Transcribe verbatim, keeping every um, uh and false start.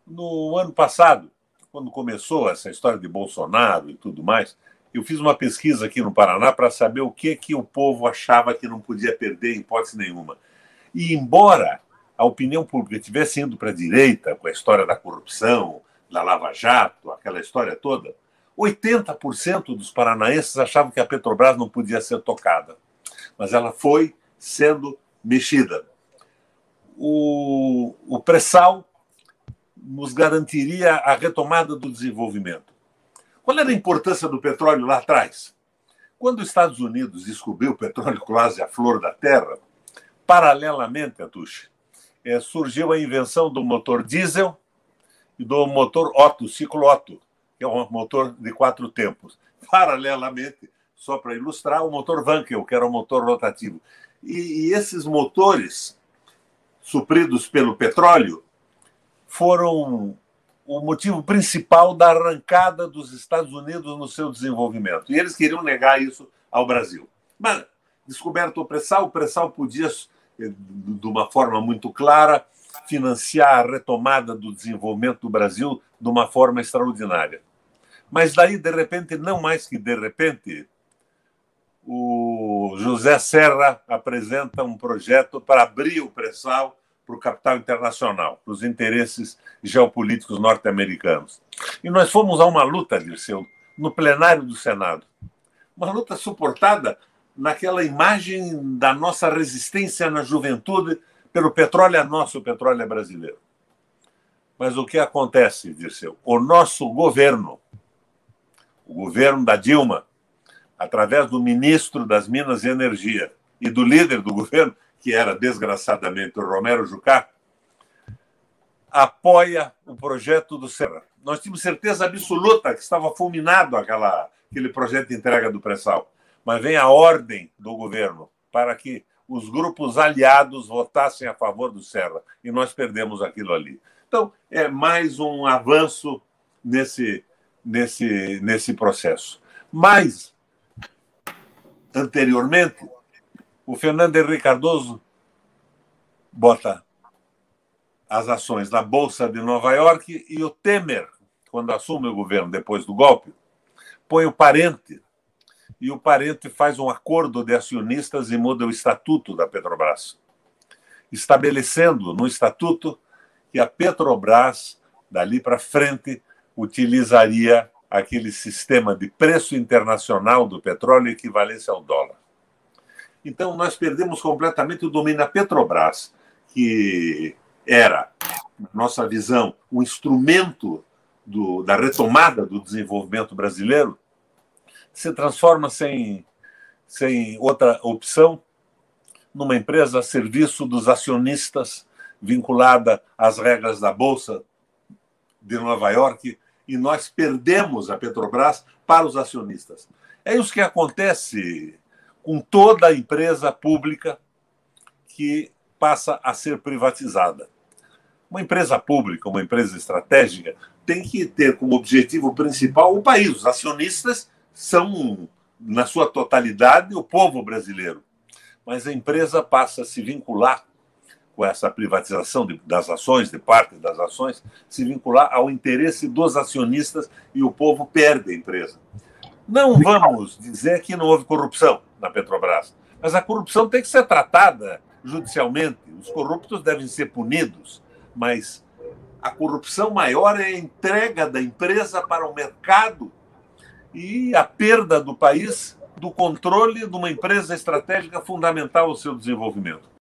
No ano passado, quando começou essa história de Bolsonaro e tudo mais, eu fiz uma pesquisa aqui no Paraná para saber o que, que o povo achava que não podia perder em hipótese nenhuma. E embora a opinião pública estivesse indo para a direita, com a história da corrupção, da Lava Jato, aquela história toda, oitenta por cento dos paranaenses achavam que a Petrobras não podia ser tocada. Mas ela foi sendo mexida. O, o pré-sal nos garantiria a retomada do desenvolvimento. Qual era a importância do petróleo lá atrás? Quando os Estados Unidos descobriu o petróleo quase à flor da terra, paralelamente, Atush, é, surgiu a invenção do motor diesel e do motor Otto, ciclo Otto, que é um motor de quatro tempos. Paralelamente, só para ilustrar, o motor Wankel, que era um motor rotativo. E, e esses motores, supridos pelo petróleo, foram o motivo principal da arrancada dos Estados Unidos no seu desenvolvimento. E eles queriam negar isso ao Brasil. Mas, descoberto o pré-sal, o pré-sal podia, de uma forma muito clara, financiar a retomada do desenvolvimento do Brasil de uma forma extraordinária. Mas daí, de repente, não mais que de repente, o José Serra apresenta um projeto para abrir o pré-sal para o capital internacional, para os interesses geopolíticos norte-americanos. E nós fomos a uma luta, Dirceu, no plenário do Senado. Uma luta suportada naquela imagem da nossa resistência na juventude pelo petróleo é nosso, o petróleo é brasileiro. Mas o que acontece, Dirceu? O nosso governo, o governo da Dilma, através do ministro das Minas e Energia e do líder do governo, que era, desgraçadamente, o Romero Jucá, apoia o projeto do Serra. Nós tínhamos certeza absoluta que estava fulminado aquela, aquele projeto de entrega do pré-sal. Mas vem a ordem do governo para que os grupos aliados votassem a favor do Serra. E nós perdemos aquilo ali. Então, é mais um avanço nesse, nesse, nesse processo. Mas, anteriormente, o Fernando Henrique Cardoso bota as ações na Bolsa de Nova York e o Temer, quando assume o governo depois do golpe, põe o parente. E o parente faz um acordo de acionistas e muda o estatuto da Petrobras, estabelecendo no estatuto que a Petrobras, dali para frente, utilizaria aquele sistema de preço internacional do petróleo equivalente ao dólar. Então, nós perdemos completamente o domínio da Petrobras, que era, na nossa visão, um instrumento do, da retomada do desenvolvimento brasileiro, se transforma sem, sem outra opção numa empresa a serviço dos acionistas, vinculada às regras da Bolsa de Nova York, e nós perdemos a Petrobras para os acionistas. É isso que acontece com toda a empresa pública que passa a ser privatizada. Uma empresa pública, uma empresa estratégica, tem que ter como objetivo principal o país. Os acionistas são, na sua totalidade, o povo brasileiro. Mas a empresa passa a se vincular com essa privatização de, das ações, de parte das ações, se vincular ao interesse dos acionistas e o povo perde a empresa. Não vamos dizer que não houve corrupção na Petrobras, mas a corrupção tem que ser tratada judicialmente. Os corruptos devem ser punidos, mas a corrupção maior é a entrega da empresa para o mercado e a perda do país do controle de uma empresa estratégica fundamental ao seu desenvolvimento.